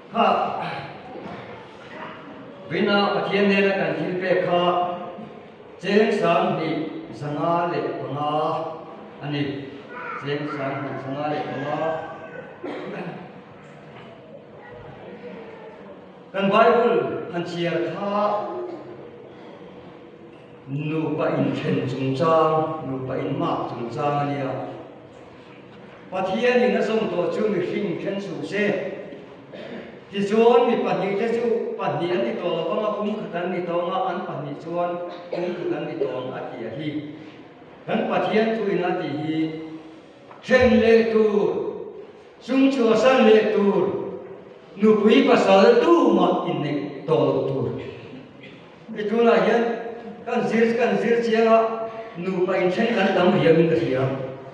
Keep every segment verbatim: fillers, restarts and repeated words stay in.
ha vina pathian ne na kan thil pe kha cheng sang ni sanga le panga ani cheng sang ni sanga le panga kan bible kan chia kha nu pa in chen chung chang nu pa in ma chung chang ania pathian ni na song to chu mi hring chen su se ti chuan mi pahnih te chu pahnih an ni to lawanga pum khatan ni tonga an pahnih chuan pum khatan ni tong a ti a hi kan pathian tu in a ti hi chen le tu sung chua san le tu nu pui pasal tu ma in ne to tu i tu la hian kan zir kan zir chianga nu pa in chen kan dam hiam in ka hiam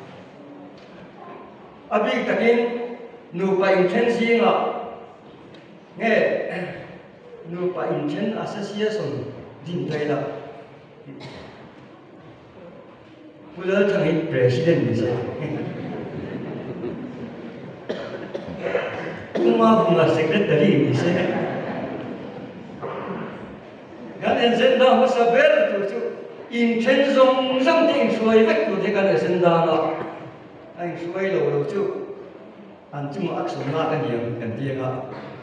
abik takin nu pa in chen singa nghe nu pa in chen association din tai la pula thang in president ni sa kuma bunga secretary ni se kan en zen da ma sa ber tu chu in chen zong zong ting shuai vek tu te kan en zen da la anh shuai lo lo chu an chu ma action na kan hiam kan ti nga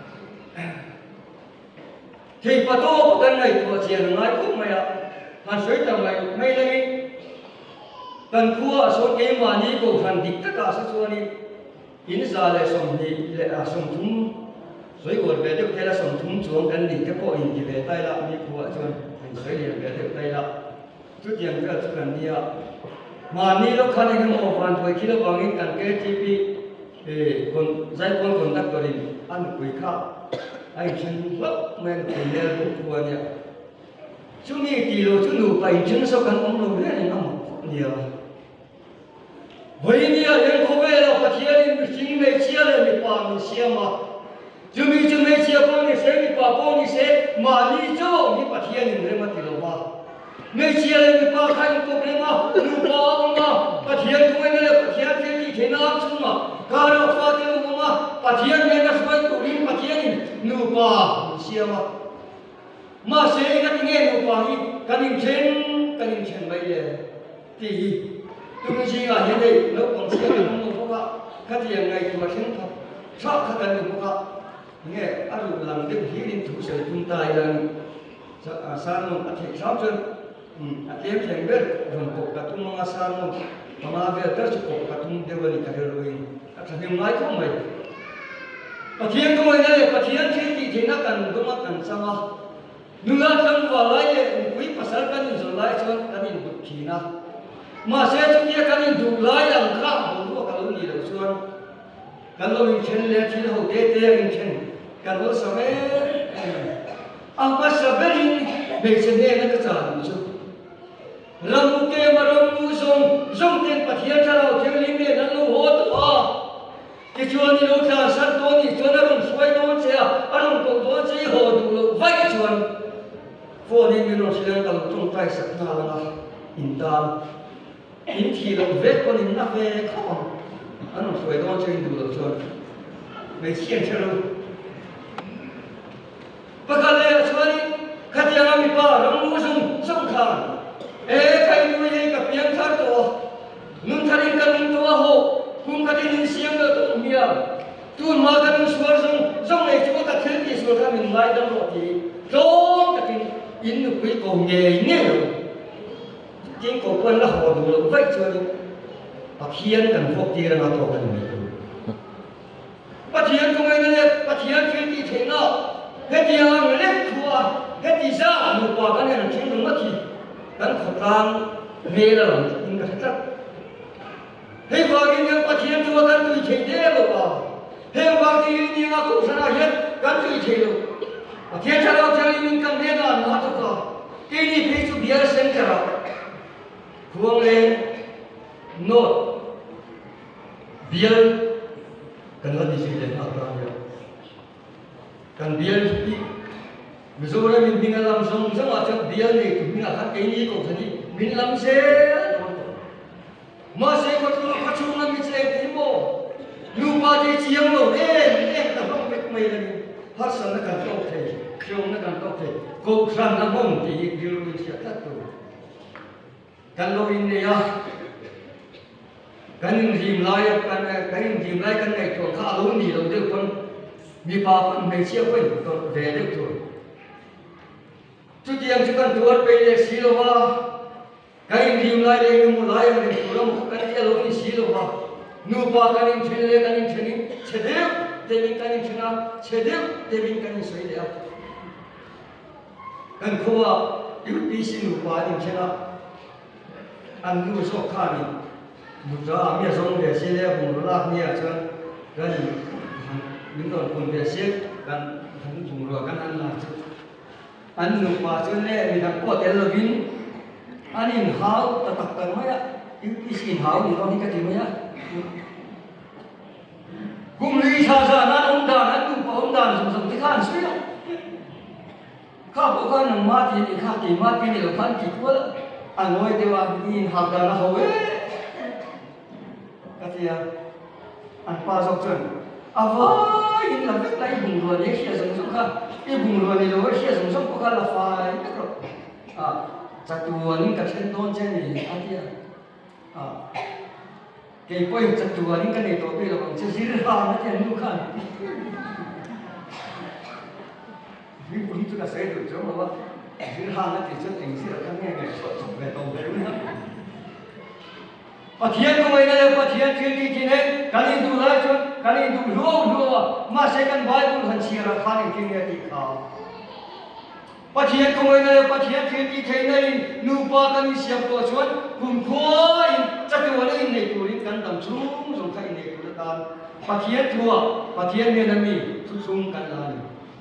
thì bà tô cái này của tiền ngay cũng mày ạ hắn suy tầm mày mày đây cần thua số cái mà ní cổ phần địch tất cả số đi in ra lại sống đi lại à sống thúng suy gọi về được thế là sống thúng xuống cái địch cái bộ in thì về tay là ní của chuan mình suy liền về được tay là chút tiền cái chút cần đi ạ mà ní lúc khăn cái mỏ phần thôi khi nó bằng cái cần cái chi phí thì còn giải con còn đắc rồi ăn được quý khác anh chân lấp men thì lên cũng thua nhỉ chúng mi tỷ lệ chúng đủ bảy chân sau cần ông đầu hết năm nhiều vậy nhỉ anh có về là phát hiện mình chính mấy chia là mình bảo mình chia mà chúng mi chúng mấy chia con thì sẽ mình bảo con thì sẽ mà đi cho mình phát hiện mình lên mà tỷ lệ mà mấy chia là mình bảo khai một cái mà lúc bảo mà phát hiện chúng mình là phát hiện cái gì thế nào chúng mà cả nó phát hiện mà phát hiện mình là phải cố gắng phát hiện nu pa sia ma ma se ka tinge nu pa hi kanin chen kanin chen mai le ti tu ni ji ga he dei lo pang sia ka nu ko ka ka ti yang ngai tu chen tha cha ka kan nu ka nge a ru lang de hi rin tu se tum tai lan sa sa nu a the sa chen a tem chen ber ron ko ka tu ma sa nu ma ve ta chu ko ka tum de wali ka ro yin ka tha ni mai ko mai pathian ko mai ne pathian thi ti thina kan duma kan sama nula kan walai le pui pasal kan in zolai chon kan in duk thina ma se chu kia kan in duk lai ang kha bu ko ka lu ni lo chuan kan lo in chen le thi ho te te in chen kan lo sa me a ma sa berin be chen ne na ka cha lu chu ram ke ma ram mu song song ten pathian cha lo thil ling ne nan lu ho tu a cái chuan đi lúc nào sát tôi thì chuan nó còn xoay nó xe anh không còn tôi chỉ hồ đủ lúc vay cái chuan phô đi mình nó sẽ đang cầm trong tay sạch na là in tan in thì lúc vết con in nắp về không anh không xoay nó chỉ đủ lúc chuan mấy chuyện chơi luôn bắt đầu là chuan đi khát tiếng anh bị ba rong mua sung sung thang ê cái nuôi cái cặp miếng thắt to nun thắt in cái nun to hồ cũng cái tin siang đó tụi mía tụi mà cái tin suar sung sung này chúng ta thấy thì suar cái mình lại đâm vào thì đó cái tin in được quý cổ nghề nhé chính cổ quân là họ đủ lượng vậy cho đi bác hiền cần phục thì là nó thuộc cần mình bác hiền không ai nghe bác hiền khi thì thế nào hết thì hàng lép thua hết thì ra một quả cái này là chính đúng mất thì cái khẩu trang mê là làm in cái chất hey vagi yang pathian tu akan tu cedek lo ba hey vagi ni aku sana hian kan tu cedek pathian cara cari min kan dia na na tu ka ini pe tu biar sen cara huang le not biar kan la di sini na ta ya kan biar ti mizora min bingalam song song acha biar ni tu min akan ini ko thani min lam se mà sẽ có thứ có chung là mình sẽ thấy bộ lu ba thì chiếm rồi ê ê tập không biết mày là phát sinh nó cần tốt thì chung nó cần tốt thì cô rằng nó mong thì điều luôn sẽ tất cả cần lo in này à cần dìm lại cần cần dìm lại cần ngày tuổi khá lớn gì đâu được con bị bà con mấy chiếc quên còn về được rồi chút tiền chỉ cần tuột về để xí lo vào cái dìm lại đây một lại một cái tuổi một cái tiền lớn xí lo vào nu bà cái những chuyện này cái những chuyện này chế được để mình cái những chuyện nào chế được để mình cái những suy đấy cần khua yếu tí xin nu bà những chuyện nào anh nu số khá mình một giờ mình sống về xe lên vùng đó là nhiều chứ gần những đoạn vùng về xe gần thằng vùng rồi gần ăn là anh nộp vào cho nên mình đang có tiền là vin anh in hao ta tập tành mấy á yếu tí xin hao thì con đi cái gì mấy á cùng lý sao giờ nó ông đàn anh cũng có ông đàn dùng dùng cái khăn suy đâu khác bộ khăn nằm mát thì khác thì mát cái này là khăn kỹ quá anh nói thìว่าin học đàn nó hầu ấy cái gì à anh pa dọc chân à vâng in là biết lấy bùng rồi đấy khi dùng dùng khác cái bùng rồi này rồi khi dùng dùng có là phải à chắc tuần những cái chân tôn chân này anh kia à cái quay chặt chùa những cái này tổ bây giờ bằng chữ gì ra nó thì anh không nhưng cũng chúng ta sẽ được chứ mà chữ ra nó thì chất thành sự là nghe ngày xuất về tổ về đúng không và thiên của mình là và thiên thiên đi thiên ấy cái này đủ lại chứ cái này đủ luôn luôn mà sẽ cần bài cũng hành xia là khá là kinh nghiệm thì khảo và thiên của mình là và thiên thiên đi thế này nu ba cái này xem tổ chuẩn cùng khối chắc chắn là in này tuổi cần tầm trung dùng cái này tuổi ta và thiên thua và thiên nên là mình trung trung cần là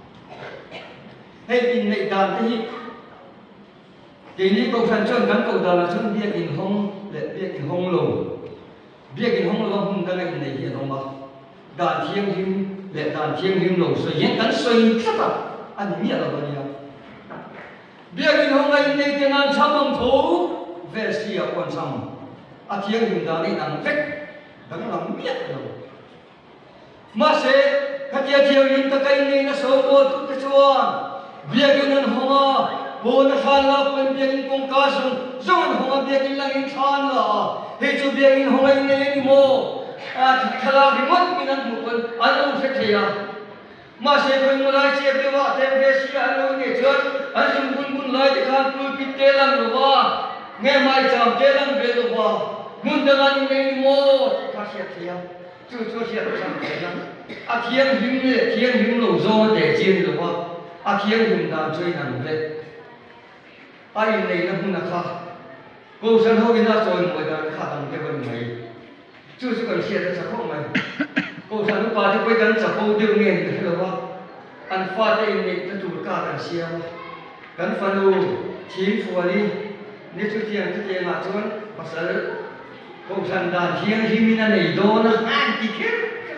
hay in này đàn cái gì cái này cầu sản chuẩn cần cầu đàn là chuẩn biết in hông để biết in hông lồng biết in hông lồng hông cái này này hiện không mà đàn thiên him để đàn thiên him lồng soi hiện cần soi rất là anh biết là bao nhiêu biết in hông này này cái nan chăm bằng thú về xìa quan trọng à thiên hình đó đi nằm vách đang làm biết rồi mà sẽ các thiên thiên hình ta cái này nó số một chút cái chuan biết in nó hoa bố nó phan là quên biết in công cá sung dùng hoa biết in là in phan là hệ chú biết in hoa in này in mô à thật là bị mất in ăn một phần anh không sẽ thấy à mà sẽ quên một lại chia với vợ thêm về xìa anh không nghe chưa anh dùng bún bún lại thì khăn cứ kít tê lăng rồi ba nghe mai chạm tê lăng về rồi ba muốn được anh nghe một phát hiện thiệt chú chú hiện chẳng thể lắm à thiên hình này thiên hình lẩu do để chiên rồi ba à thiên hình đàn chơi nằm về ai này nó không là khác cô sơn hậuina rồi mọi người khác làm cái vấn này chú chú còn hiện ra chắc không mày cô sơn lúc ba thì quay gần chắc cô điều nghe được rồi ba anh pha đây này nó chủ cả đàn xiêm gần phần u chín phù đi nếu chú tiền chú tiền mà chú bác sĩ cô sơn đàn thiên hình này này đó nó ăn gì thế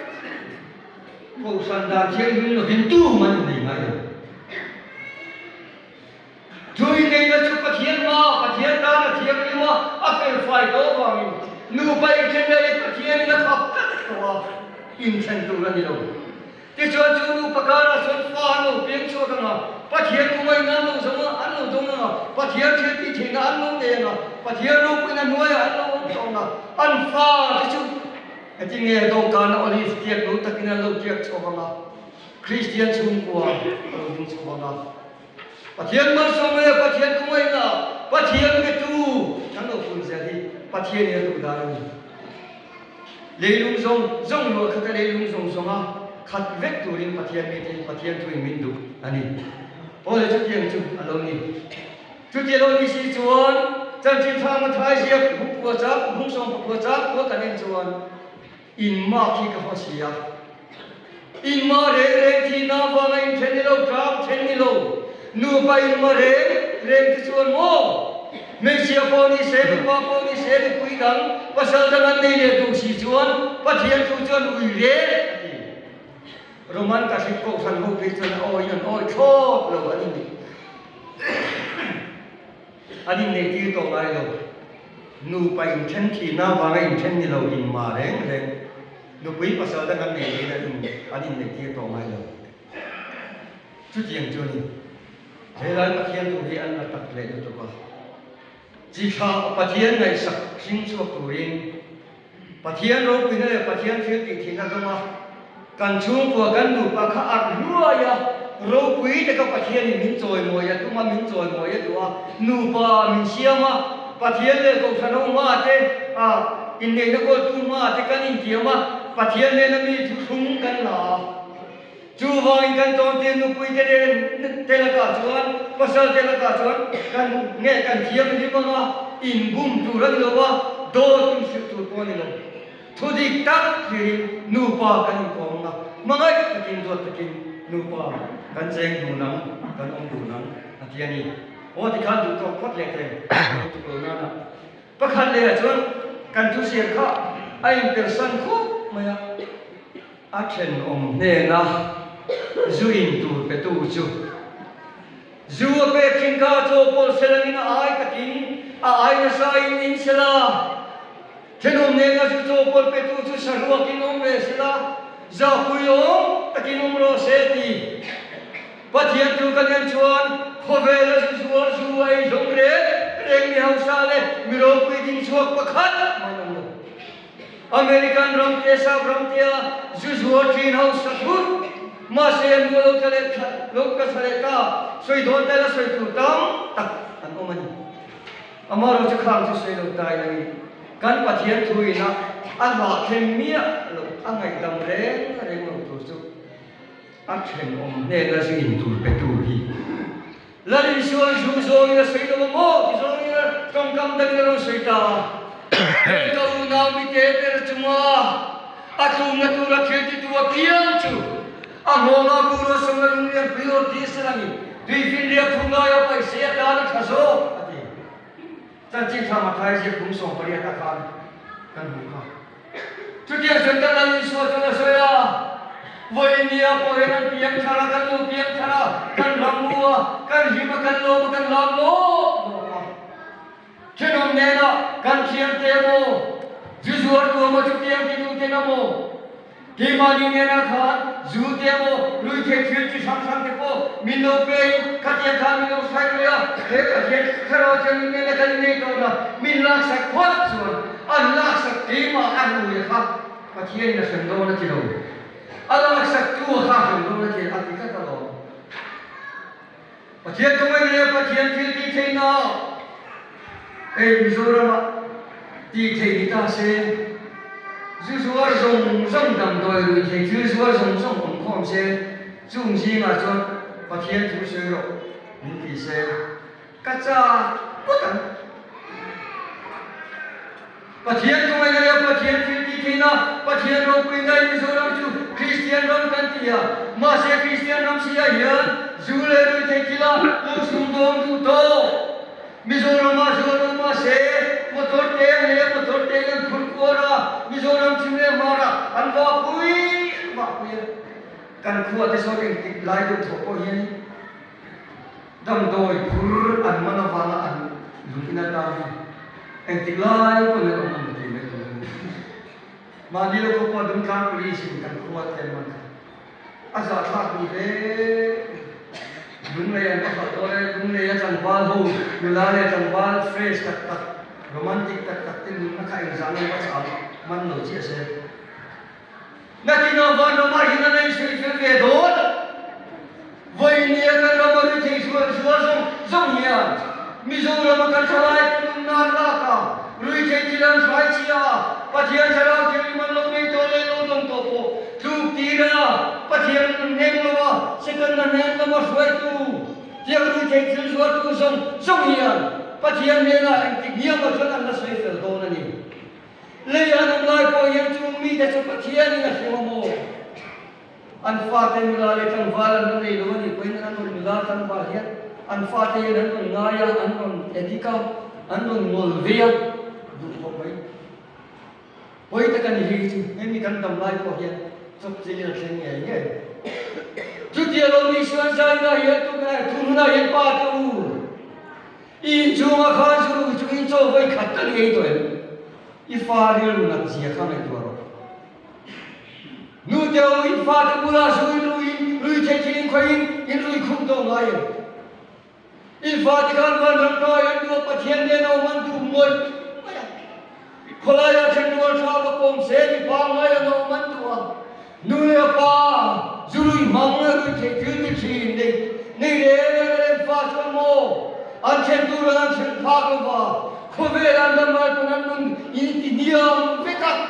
cô sơn đàn thiên hình nó hình tu mà này ngay chui này nó chụp cái thiên mà cái thiên ta là thiên nhưng mà à phải phải đó vào mình nu bay trên đây cái thiên nó khóc tất cả in chân tu ra đi đâu cái chuyện chú nu bác ra xuân pha nu biến số cái nào cái thiên của mình nó nu giống ăn nu giống nào cái thiên thiên thì thiên ăn nu này nào cái thiên nu cái nuôi ăn nu giống nào ăn pha cái chú cái tiếng nghe đâu cả nó đi tiệc đâu tất cả nó lâu tiệc cho con nào Christian chung qua lâu tiếng cho con nào và thiên mà sống này và thiên cũng ấy là và thiên cái tu thằng đầu phun ra đi và thiên này tu đại lấy lung sông sông rồi khát lấy lung sông sông à khát vết tu đi và thiên này và thiên tu mình đủ anh đi ôi chút tiền chút alo đi chút tiền alo đi xí chuan chân chân thang mà thay diệp bút bút chắp bút sông bút chắp bút cái này chuan in ma khi cái họ xí à in ma rê rê thì na vang in thiên đi lâu trap thiên đi lâu nu bay mà rèn rèn cái chuồn mô mấy chiếc con đi xe đi qua con đi xe đi quý đắng và sau đó anh đi để đủ xì chuồn và thiên thu chuồn ủi rễ Roman cả sĩ cổ thần hộp đi chuồn ôi nhân ôi chốt rồi anh đi anh đi này đi tổ lại rồi nu bay chân thì na vàng anh chân đi lâu in mà rèn rèn nu quý và sau đó anh đi để anh đi này đi tổ lại rồi chút tiền cho ni thế là bắt thiên tu hi ăn là tập lệ được cho chỉ sao bắt thiên này sắc sinh xuất tu rin bắt thiên rồi bây giờ bắt thiên thiếu thì thì nó mà cần chung của cần đủ bắt khá ăn lúa ya rồi quý thì các bắt thiên thì mình trồi mồi ya chúng mà mình trồi mồi ya tụi nụ ba mình xem mà bắt thiên này cũng thành ông mà thế à in này nó có tu mà thế cái in kia mà bắt thiên này nó bị thu sung cái là chú vang kan tôn tiền nụ quý thế này thế là cả chuan pasal thế là cả chuan kan nghe kan thiam đi mà in bum tu ra đi đâu mà đôi tum sự tu con đi đâu thu đi tắc thì nụ ba kan con na mà ngay cái kinh đôi cái kinh nụ ba kan xem đủ nắng kan ông đủ nắng là kia đi ô thì kan đủ to phát lệ thế tu na na bắt khăn lệ chuan kan tu siết khá anh person khúc mà action om nè na zuin tu pe tu chu zu pe king ka cho pol selani na ai takin a ai na sa in in sela thenom ne na chu pol pe tu chu sarwa kinom ve sela za kuyo takinom ro se ti pathian tu kan yan chuan khovel su su su ai jong re reng mi hausa le mi ro pi din chuak pakhat manam American ram te sa ram te zu zu trin house sathut mà xem người lúc cái lúc cái thời ta suy đoán đây là suy thủ tâm tak anh ông mình ama rồi chắc khang chứ suy lúc tai này căn bắt hiện thui na anh bảo thêm mía lúc anh ngày đầm rén rén lúc tu su anh thêm ông nên là suy hình tu bị tu hi là đi xuôi xuôi xuôi là suy đâu mà thì rồi là trong cầm đây là suy ta câu nào bị té té chuma atu ngatu ra khel ti tu piang chu Amona guru sangalung yang pure diselami, di India punga ya pai siat dan kaso. Ati, janji sama thai je bung song pariya takan kan buka. Cuci jenta lagi suatu nasaya, voi India poheran piang thara kan lo piang thara kan ramua kan hima kan lo kan lam lo. Kenom nena kan kiam temo, jujuar tu ama cuci yang tidu tenamo. Himani nena khan zute mo lui the thil chi sam sam te ko mino pe khatia khan mino sai ya he khatia kharo chen nena kan ne to na min lak sak khot chuan an lak sak ti ma an lu ya kha khatia na san do na ti lo an lak sak tu kha san do na ti a ti ka ta lo khatia ko mai ne khatia thil ti the na e Mizoram ti the ni ta se chú chú ở rồng rồng đầm đồi rồi thì chú chú ở rồng rồng cũng không xe chung chi mà cho bắt thiên chú sư rồi những thì xe cắt ra bất tận bắt thiên không ai nghe bắt thiên thì thì thế nào bắt thiên rồi quên ngay như số năm chú Christian ram kan tia mà xe Christian ram xia hiền chú lên rồi thì kia lúc sung đông chú to Mizoram mà Mizoram mà xe motor te le motor te le khun ko ra Mizoram chimle mara an va pui va pui kan khu ate so ke tik lai do tho ko hian dam doi phur an mana wala an lukina ta en tik lai ko le on ti le ma ni lo ko pa dum kan puli sin kan khu ate man asa tha ku de dum le an ka to le dum le ya chan wal ho mila le chan wal fresh tak tak romantic tak tak tin na kai zang na sa man no chi se na ki no van no ma hina nei se fe ve do voi ni ka no ma ri thi su su song song ya mi zo ra ma kan salai kun na la ka rui che ti lan sai chi ya pa thian sa ra ki man lo nei to le lo dong to po tu ti ra pa thian nem lo wa se kan na nem lo ma suai tu ti rui che ti su tu song song ya bắt hiện nên là anh tìm hiểu một chút anh đã suy phật đồ này lấy anh ông lại coi hiện chung mi để cho bắt hiện là xem mồ anh phát tên là lấy thằng vợ là nó này luôn thì quên anh còn là thằng vợ hiện anh phát tên anh còn ngay anh còn etika anh còn ngồi việc đúng không vậy vậy tất cả những gì em mi cần tầm lại coi hiện chụp chỉ là xem nhẹ nhẹ chút giờ lâu đi xuyên sai ra hiện tụi này thu na hiện ba tu in chung a khan chu chu in cho vai khat ta ni to i fa ri lu na chi kha mai to ro nu te o in fa ta pura su lu in lu thế thì khơi in lui khung đâu ngay in Vatican văn răng coi in đua bắt hiện đến ông ăn tụ mồi khơi là trên đua sao có công xe đi bao ngay là ông ăn tụ nuôi apa zului mang là lui thế thì thì này này để phát cho mồ anh trên tu là anh trên phát luôn vào khơi về anh đâm vào con anh luôn in thì niệm với các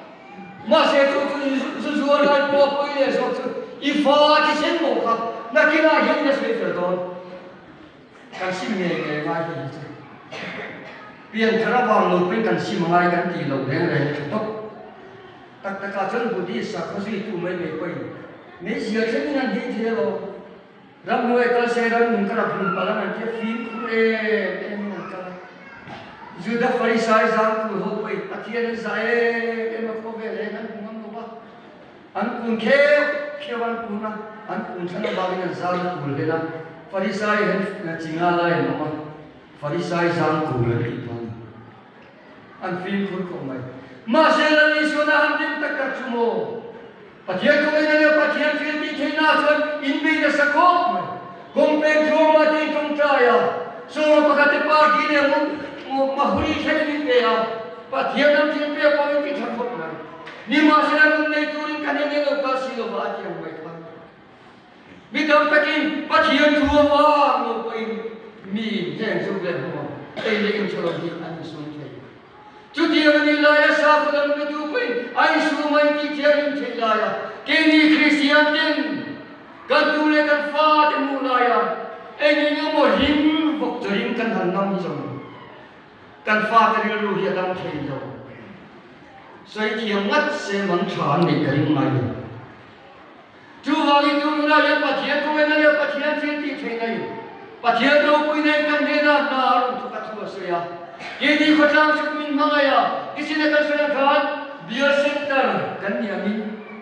mà sẽ tu tu tu tu anh bỏ quên để sao i phát thì xem một khắc na kia là hiện là sẽ phải rồiกันซิมเงยเงยว่าที่เปลี่ยนคราวังลูกเป็นกันซิมง่ายกันตีลูกเร่งเร่งทุกตักตะการจนบุตรสักเขาสิtuไม่ไม่ไปไม่เสียเช่นนั้นที่เที่ยวรับหน่วยกันเสด็จมุ่งกระพุ่งพลังนั้นที่ฟินคุเรเอ็มนั่นกันจุดฟาริสายจางคุหัวไปอาทิตย์นั้นใจเอ็มก็เวรนั้นคุมันรู้ว่าอันคุนเข้าเข้าวันคุนนะอันคุนฉันบางอย่างจางคุเลยนะฟาริสายเห็นจริงอะไรมั้งฟาริสายจางคุเลยที่ตอนอันฟินคุก็ไม่มาเสด็จนิสวนาหันดิมตะกัดชั่วโมงปัจจัยก็ไม่ได้ปัจจัยฟิลที่เทน่าชวนอินบีจะสักข้อไหมคงเป็นช่วงมาที่ตรงใจอ่ะส่วนปกติปากีเนี่ยมุมุมาหุริเช่นนี้เดียวปัจจัยนั้นที่เปียกไปที่ทั้งหมดเลยนี่มาเสด็จในตัวนี้กันเนี่ยเราก็สิโลบาที่ยังไม่ทันมิตรตะกี้ปัจจัยทั่วฟ้าเราไปมีแจ้งสุดเลยหัวเอเลี่ยนชลที่อันนี้สุดเลยจุดเดียวนี้ลายสาขุดันไม่ดูไปไอ้สูงไม่ที่เทียนที่ลายเกณีคริสเตียนเด่นกันดูเลยกันฟ้าที่มูลายไอ้นี่ยังโมหิมพวกจะริมกันหันน้ำจงกันฟ้าที่เรารู้ที่ดังเทียนจงใส่เทียมงัดเสมันฉานในกระดิ่งไม้จูวารีดูลายปัจเจียนก็ไม่ได้ปัจเจียนที่ที่เทียนเลยปัจเจียนเราคุยในกันเดินหน้าหน้ารุ่งทุกข์ทั่วเสียJadi khotang sukmin mangaya, isine kan sudah kan biocenter kan dia ni,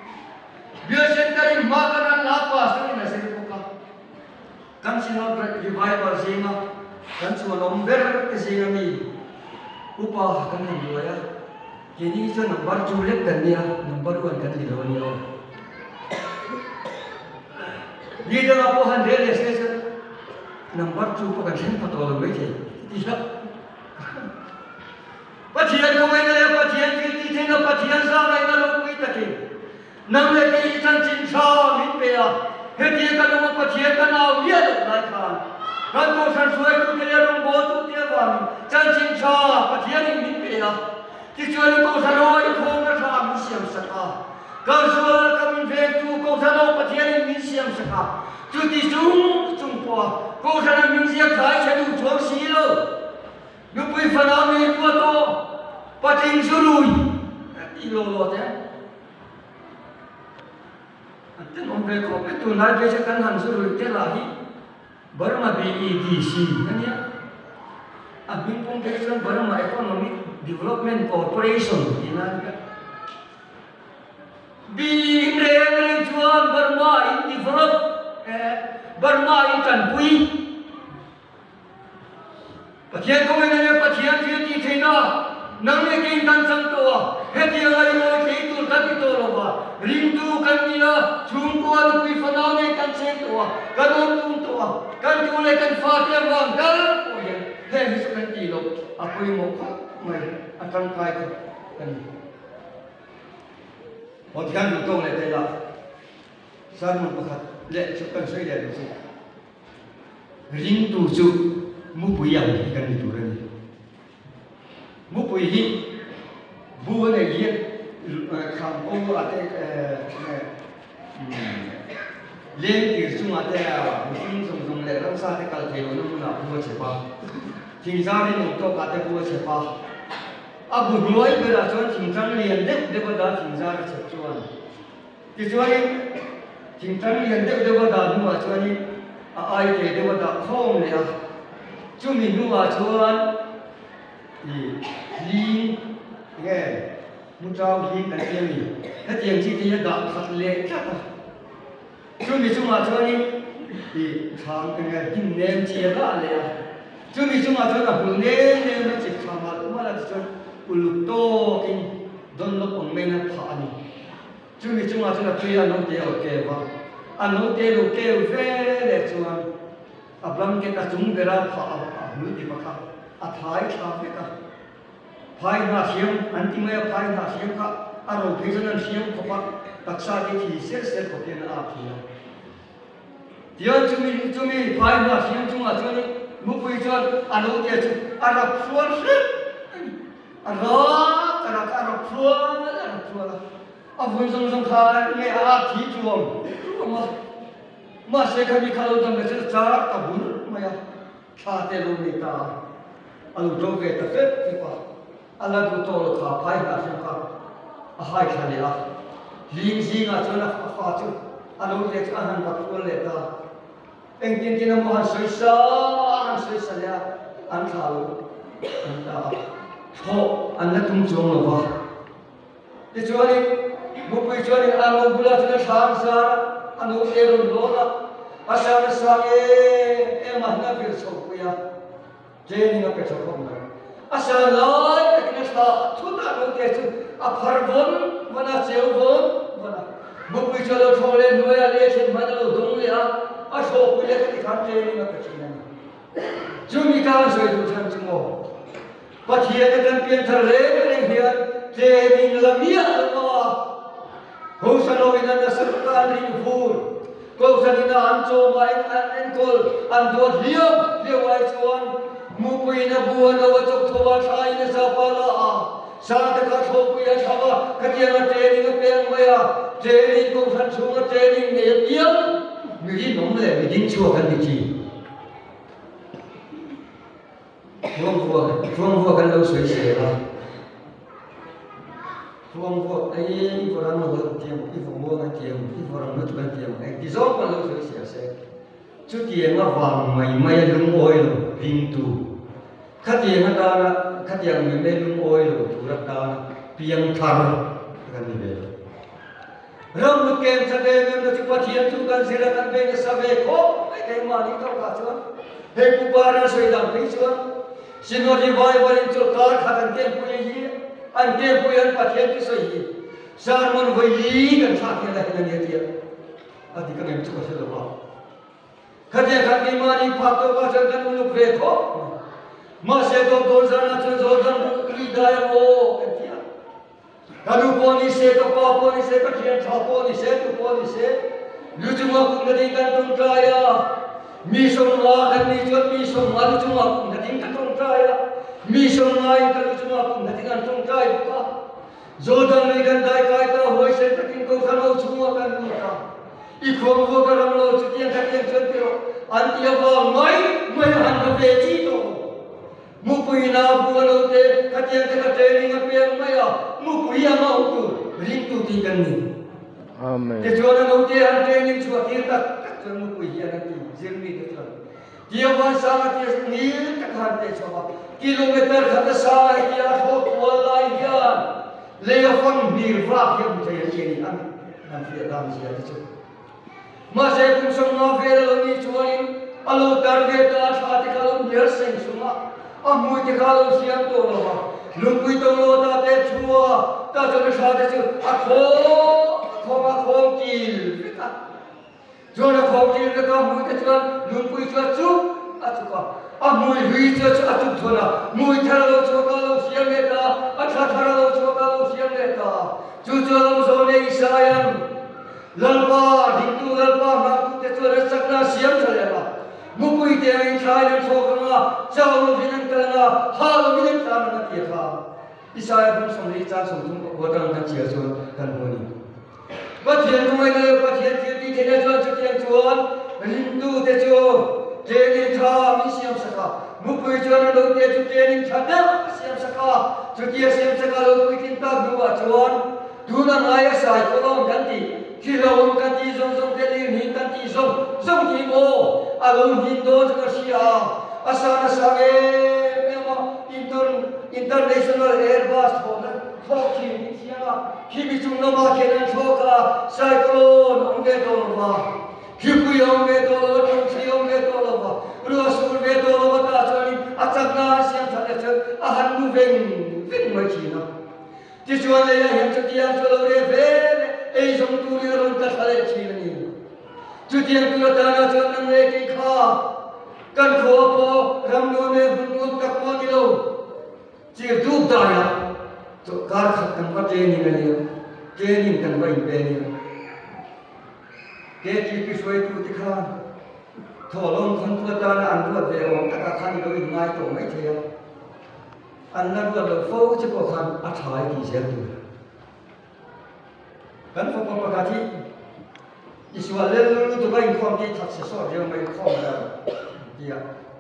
biocenter ini makanan apa sini nasi buka, kan sino revival singa, kan semua nomor kesinga ni, upah kan ni dua ya, jadi itu nomor julek kan dia, nomor one kan di dalam dia. Dia dalam pohan dia lesnya, nomor two kan sini patol begitu, tidak.ปัจจัยก็ไม่ได้ปัจจัยที่ที่เทนปัจจัยสร้างในนรกวิตตินั่งเลยที่จันจินชามิเปียเหตุการณ์ว่าปัจจัยกันเอาเยอะหลายครั้งการตัวฉันสวยตัวเดียวรงโบตัวเดียววันจันจินชาปัจจัยนี้มิเปียที่ช่วยตัวฉันเอาไว้คงกระทำมิเสียมสักการการสวยกับมิเวตูก็ฉันเอาปัจจัยนี้มิเสียมสักการจุดที่สูงสูงกว่าก็ฉันมิเสียขายฉันดูช่วงสีโลนุบไปฟันเอาเงินตัวโตปัจจัยสุรุ่ยอีโลโลเต้อันนั้นองค์เบคเป็นตัวนายเบชกันหันสุรุ่ยเท่าไหร่บาร์มา บี อี ดี ซี นั่นเนี่ยอันนี้องค์เบชบาร์มา Economic Development Corporation ที่นั่นก็บีเร่งเร่งชวนบาร์มา in develop เอ่อบาร์มา in กันปุยปัจจัยก็ไม่ได้ปัจจัยที่ที่ที่น่านั่งเล่นกันสังตัวเหตุอะไรเราคิดตัวกันตัวเราว่าริมตัวกันเนี่ยชุมตัวเราคุยฟันเอาเล่นกันเส้นตัวกันนอนตุ้มตัวกันตัวเล่นกันฟาดเรื่องว่างกันโอ้ยเฮ้ยสุดเป็นตีเราอาคุยหมกไม่อาการกายกันพอที่กันอยู่ตรงเลยแต่ละสารมันประคัดเละชุดกันช่วยเละดูสิริมตัวชุดมุปุยยังกันอยู่ตัวนี้มุปุยที่บัวเนี่ยยี่คำโอ้อาจจะเอ่อเลี้ยงที่สุ่มอาจจะสุ่มสุ่มสุ่มเลยรักษาที่การเที่ยวนู่นน่ะบัวเฉพาะทิ้งซาที่นุ่งโต๊ะอาจจะบัวเฉพาะอาบุรวยเวลาชวนทิ้งจังเรียนเด็กเด็กก็ได้ทิ้งซาที่ชวนที่ชวนนี่ทิ้งจังเรียนเด็กเด็กก็ได้นู่นว่าชวนนี่ไอ้เด็กเด็กก็ได้ข้องเลยอ่ะจุ่มนู่นว่าชวนนี่ลีไงมุจาวลีกันเองนี่ถ้าเตียงที่ที่จะดับขัดเละจัดอ่ะจุ่มจุ่มมาชวนนี่นี่ทางเป็นไงกินเนมเจียบ้าเลยอ่ะจุ่มจุ่มมาชวนกับหุ่นเนมเนมนั่นจิตทำมาตัวละชวนอุลุโตกินดนลบองเมนัผ่านจุ่มจุ่มมาชวนกับเพื่อนน้องเดียวเก็บว่า anh nói kêu kêu về để cho anh à bằng cái ta chúng về ra phá à núi đi mà khá à thái khá về cả phai na xiêm anh tìm mấy phai na xiêm cả à rồi bây giờ anh xiêm không phải đặc sa cái thì sẽ sẽ có cái nào thì giờ chúng mình chúng mình phai na xiêm chúng là chúng mình muốn bây giờ anh nói cái chúng anh là phun anh đó anh là anh là phun anh là phun à phun xong xong khai nghe à thì chuông mà mà sẽ cái gì khai đâu trong cái sự chả cả bún mà ya khai tên luôn người ta anh đâu về tập phép thì quoi Allah tu tahu kah pai nak suka ahai kali ah ling ling ah cuna apa tu anu lek ahan bakul lek ta engkin kena mohan suisa ahan suisa ya an kalau anta ho anda tum jom loba kecuali buku kecuali anu gula cuna sahar anu erun lola asal sange eh mana filsafia jadi nak kecakap asal lain kita sah tu tak nak kecuali apa pun mana cewon mana buku kalau thole dua lesin mana lo dong ya asal boleh kita jadi nak kecina cumi kan saya tu macam cuma pakai dengan pintar leh dia jadi lamia Allah kau selalu ina nasrkan rifur kau selalu ina anco main ankol anto dia dia wajib mukui na buan na wajok thoba thai na sapala a sa ta ka thopu ya thaba katia na training pe ang maya training ko san chu na training ne yam mi ji nom le mi ding chu kan ni ji phong vua phong vua kan lo sui se la phong vua ai ko ran no tiam ki phong vua na tiam ki phong no kan tiam ai ki zo kan lo sui se se chu tiam ma wang mai mai lung oi lo ring tu khát tiền hắn ta là khát tiền mình lên lung oi rồi thủ đặt ta piang thar kan ni về ram một kem sa de mình được phát hiện tu kan sila kan be sa ve ko cái mà đi đâu cả chứ he ku para soi dam pe chứ sino di vai vai in cho tar khát ăn kem pu yi ăn kem pu yan phát hiện tu soi yi sar mon vai yi kan sa ke la kan ni dia adi kan em chu sa lo ba khát tiền khát cái mà đi phát to ka chân kan lu ve ko masih tu dosa tu dosa lidai mo ketia. Kalau poni se tu pa poni se tu kian thap poni se tu poni se. Lujuma pun nading kan tung kaya. Misong ma kan ni jod misong ma lujuma pun nading kan tung kaya. Misong ma kan lujuma pun nading kan tung kaya pa. Zodan ni kan dai kai ta hoi se takin kau sanau semua kan luka. Ikhwan wo karam lo cutian katian cutio. Antia ba mai mai han ka beji to. Mukui na buat te katian te training apa yang maya mukui yang mau tu rintu tinggal ni. Amen. Kecuali mau te han training cuma kita kecuali mukui yang nanti jernih kecuali. Dia bahasa dia ni kekan te coba kilometer kata sah dia hot walai dia leafon nirvak yang berjaya ini am nanti dalam siapa tu. Masih pun semua viral ni cuain alu target asal kalau biar seng semua. Amui te kalau siam tu loh, lupui tu loh tak te chua, tak jadi sahaja tu, aku, aku aku kil, kita, jangan aku kil kita amui te chua, lupui chua chup, aku kah, amui hui chua chua chup chua na, mui thara lo chua kalau siam leta, acha thara lo chua kalau siam leta, cucu lo zone isayam, lalpa, hindu lalpa, mak te chua resakna siam chalera. Mukui te ai chai na thokanga chau vinan kalanga hal vinan kalanga ti kha isaya bun somri cha som thum ko tang ta chia chuan kan moni pathian ko ai pathian ti ti thena chuan chu tiang chuan rintu te chu te ni tha mi siam saka mukui chuan lo te chu te ni tha da siam saka chu ti siam saka lo kui tin ta du wa chuan du na ngai sai ko long kan ti khi lo kan ti zong zong te li ni kan ti zong zong ti mo alun hindo juga sia asana sange memang inter international airbus honer foki ni sia kimi chungna ma kenan thoka cyclone onge tolwa hipu onge tolwa tungsi onge tolwa ruasul ve tolwa ta chani achakna siam thale ch ahan nu veng veng ma china ti chuan le ya hem chutian cholo re ve ei jong tu ri ron ta thale chini tiang tu ta na chon nang le ki kha kan kho po ram no ne bun no tak po ni lo chi du da ya to kar khat kan pa te ni ne ke ni kan vai pe ni ke ki pi soi tu ti kha thọ lông con tu ta na an tu ve om ta ka khan lo in ngai to mai the an na tu lo fo che po khan a thai ki se tu kan fo pa ka thi Israel lu lu tu bai khom ti thak se so je mai khom da dia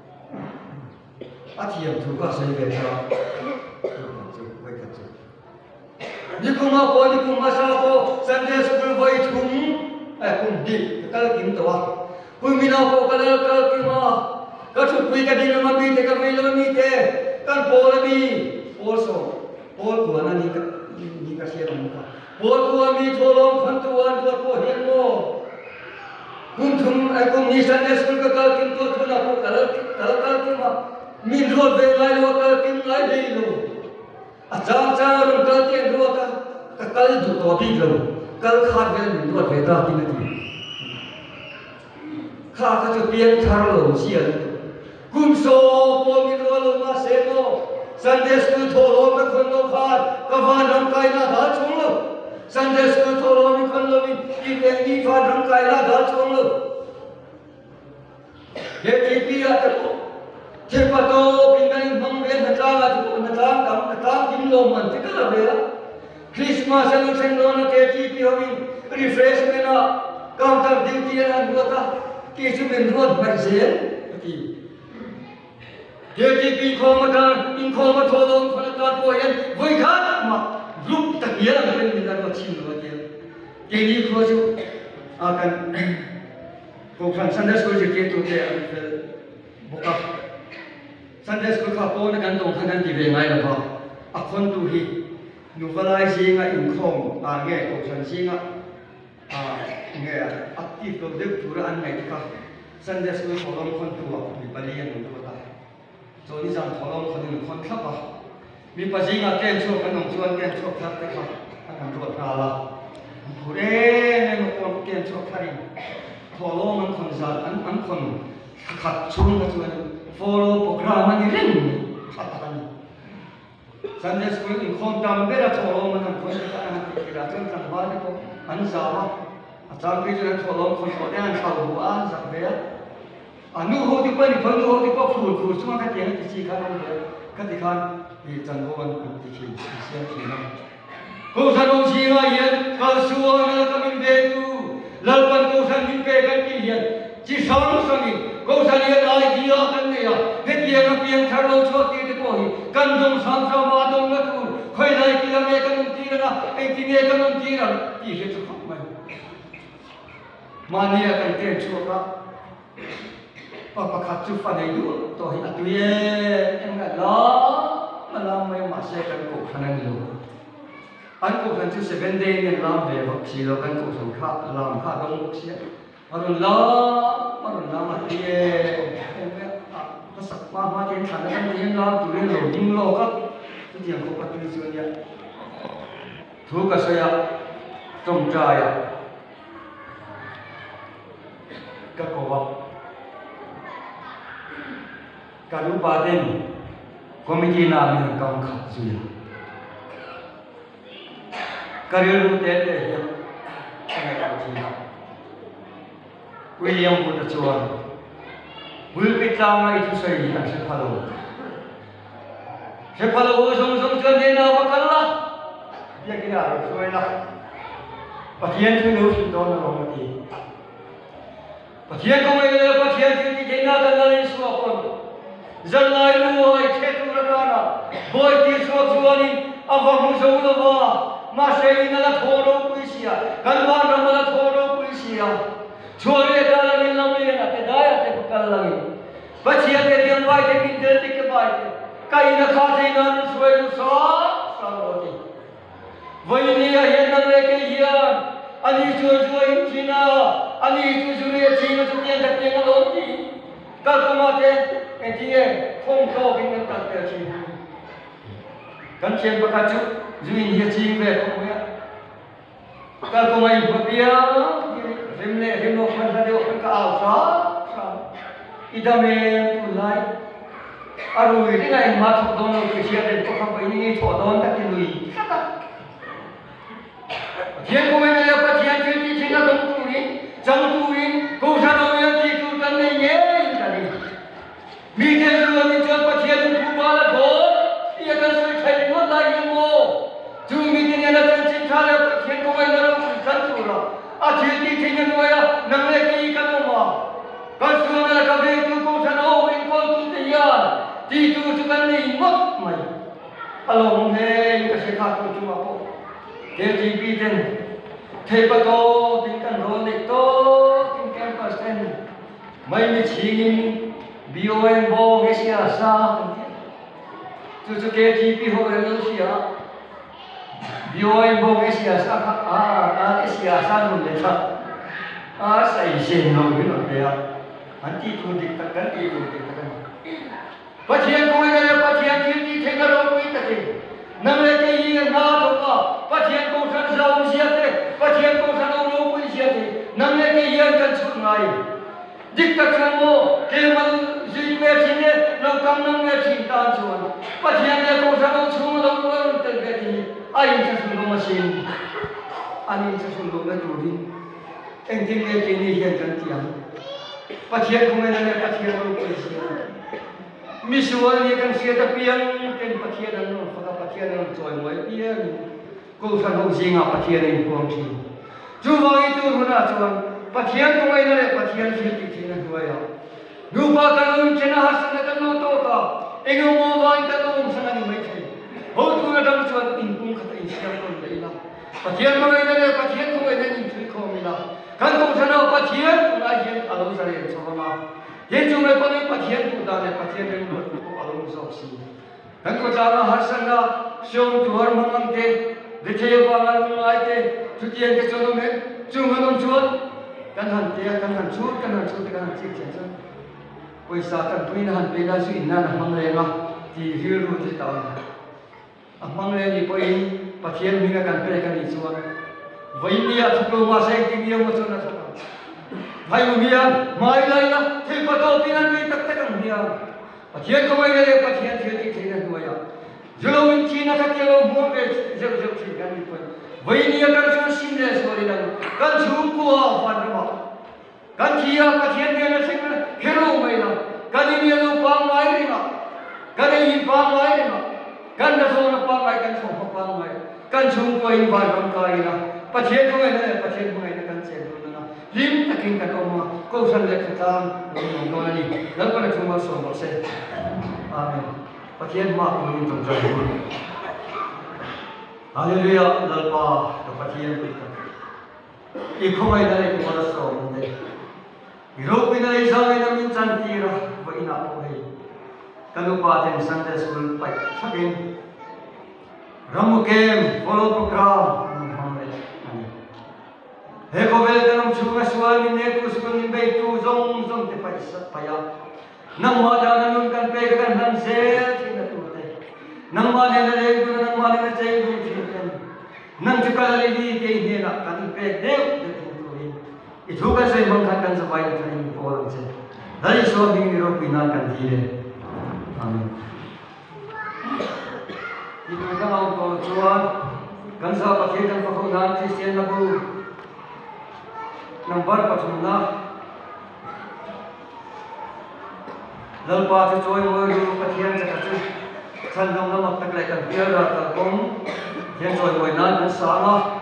a thiam thu ka se ve sa chu vai ka chu ni ku ma po ni ku ma sa po Sunday school vai thum ai kum di ka la kim to wa pu mi na po ka la ka ki ma ka chu pui ka di ma bi te ka mi lo mi te kan po la bi po so po ku na ni ka ni ka se ram ka po ku mi tho lom khan tu an tu po hian mo kum thum ai kum ni Sunday school ka ka kim to thu na po ka la ka la ka ki ma mi ro ve lai lo ka kim lai dei lo a cha cha ro ka ti ro ka ka kal du to ti lo kal khat ve mi ro ve ta ti na ti kha ka chu pian thar lo chian kum so po mi ro lo ma se mo Sunday school tho lo ma khon lo khat ka van ram kai na da chung lo Sunday school tho lo mi khon lo mi ki ve ni van ram kai na da chung lo ye ti pi a ta ko che pa to pin ngai mang ve na ta la tu na ta kam na ta kim lo man ti ka la ve la Christmas anu chen lo na ke ti pi ho mi refreshment na counter duty na bu ta ki chu min ro ba se ti ye ti pi kho ma ta in kho ma tho lo khon ta po yen voi khat ma group ta ye la ben min da ko chin lo ti ke ni kho chu a kan ko khan Sunday school je ke tu te an fel boka Sunday school kha po na kan tong khan ti ve ngai la ba a khon tu hi nu valai si nga in khom a nge ko khan si nga a nge active lo de tu ra an ngai ka Sunday school tholom khon tu wa mi pali an tu ta so ni jam tholom khon ni khon thap a mi pa si nga ken so kan nong chuan ken so thap te kha an tu ta la tu re ne mo kon ken so khari tholom an khon za an an khon khat chung ka chuan follow program ani ren khat ta ni Sunday school in khom tam be ra tholom an khon ta an ti ra chen kan ba ni ko an za wa a chang ki chu tholom khon ko ne an thau bu an za be a nu ho ti pa ni phon nu ho ti pa phul phul chu ma ka te ti chi kha no be ka ti khan ni chan ho an ku ti chi sia chi na ko sa no chi ga yen ka su na ka min be tu lal pan ko san min pe kan ti yen chi sang sang ni ko sa ni ai dia kan ne ya ne ti na pian thar lo cho ti te ko hi kan dong sam sa ma dong na tu khoi lai ki la me kan ti na ai ti ne kan ti na ti he chu kham mai ma ni ya kan te chu ka pa pa khat chu fa nei du to hi atu ye em ga la ma la mai ma se kan ko khanan lo an ko kan chu seven day ne lam ve ba si lo kan ko so kha lam kha dong si marun la marun la ma ti ye em ga pa sak ma ma tin than kan ni la tu le lo ding lo ka tu tiang ko pa tu ni chu ya thu ka sa ya trong tra ya ka ko ba ka lu ba den committee na mi kam kha chu ya career lu te te ya ngai ka chi na William bu ta chuan bul pi tla ngai tu sai an se phalo se phalo song song chuan de na ba kal la ya ki na soi la pathian thu nu sin don na lo ma ti pathian ko ngai le pathian ti ti na kan la in so kon zan lai lu ai che tu ra na boy ti so chuan in ava mu so lo ba ma se ina la thoro puisia kan wa ra ma la thoro puisia chore ka la min la me na te daya te kal la mi bachia te riam vai te min te te ke vai te kai na kha te na nu soi lu sa sa lo ti vai ni ya yen na le ke hian ani chu chu in china ani chu chu ye china chu tian ta te na lo ti ka ko ma te e ti e khom ko bin na ta te chi kan chen ba ka chu Zui ni ching ve ko ya ka ko mai ba pia rim le rim no khan da de idame tulai arui ringai ma thok don lo kia den ko kha bai ni tho don ta ki lui thiên ko me ya pa thiên thiên ti thina dong tu ni jang tu ni ko sa do ya ti tu kan ne ye ka ni mi te ru ni cho pa thiên ku ba la do ti ya kan soi thai ni mo lai mo tu mi ti ne la tan chin kha la pa thiên ko me la ro kan tu la a thi ti thina no ya nang le ki ka no ma ka su na ka ve tu ko sa no in ko tu te ya ti tu tu kan ni mo mai along he ka se kha tu tu ma ko Thế thì bị tên thầy bà tô tính cần rô lịch tô tính kém bà tên mấy mươi chín nghìn bê o em bố nghe xìa xa chú chú kê thì bị hồ rê lưu xìa bê o em bố nghe xìa xa à à nghe xìa xa nụ lệ thật à xảy xên nụ cái nụ lệ hắn tí thu địch tắc gắn tí thu địch tắc gắn bà thiên cô ấy bà thiên thiên thì thầy bà rô quý tắc hình nang le ke yi na to ka pa thian ko san zau sia te pa thian ko san ro pu sia te nang le ke yi kan chu ngai dik ta chan mo ke man ji me chin ne lo kam nang me chin ta chuan pa thian le ko san ro chu lo lo te ve ti ai cha su lo ma sin ani cha su lo na tu rin eng tin le ke ni hian kan tiang pa thian ko me na pa thian ro pu sia Misual ni kan sia ta piang ken pathian an no fa pathian an choi moi piang ko san ho jinga pathian in pom thi chu wai tu huna chuan pathian ko ngai na le pathian thi ti thi na duaya nu pa kan un chena har sang kan no to ka ego mo wai kan no sang ni mai thai ho tu na dam chuan in pum khata in sia kon dei la pathian ko ngai na le pathian ko ngai na in thi ko mi la kan ko san ho pathian na yen alo sa le choma Yen chung me pone pathian tu da le pathian le lo ko along so si kan ko jana har sanga shom tu har mang te de the wa ngal ngai te chu tien ke chono me chung ngon chuan kan han te kan han chu kan han chu te kan chi chen chu koi sa kan tuin han pe da su in na mang le ma ti hil ru te ta a mang le ni poi pathian mi kan pe kan ni chuan vai ni a thuk lo ma se ki mi mo chu na Hai umia mai lai na thei pa to pinan mi tak tak ang dia pathian ko mai le pathian thei ti thei na duaya julo in chi na ka ke lo mo be jab jab chi kan ni pa vai ni ka chu sim le so ri na kan chu ko a van ma kan chi a pathian ne na sing na khelo mai na kan ni lo pa mai ri na kan ni pa mai ri na kan na so na pa mai kan so pa mai kan chu ko in van ram kai na pathian ko mai na pathian ko mai na kan che lim takin kan oma ko san le khatam ngom ko ni dal pa na thuma so mo se amen pathian ma ko ni tum jai hallelujah dal pa to pathian ko i khomai dale ko ma so mo de iro pina i sa na min chan ti ra ba ina ko hei kanu pa ten Sunday school pai thakin ramu kem follow program He ko vel kanam chunga sual min ne ku sung in bei tu zong zong te pai sat paya nang ma da nun kan pe kan han se thi na tu te nang ma ne le ku nang ma ne chai du thi kan nang chu ka le ni ke ne na kan pe de de tu tu ni I thu ka sai bang kan kan sa pai na ni ko lang se dai so ding ni ro pina kan thi le amen Di tu ka au ko chuan kan sa pa ke kan pa ko na ti sian na bu Number patuna lalpa chu choi mo ru pathian cha chu than dong na mak tak lai kan piar ra ka kom hian choi moi na sa ma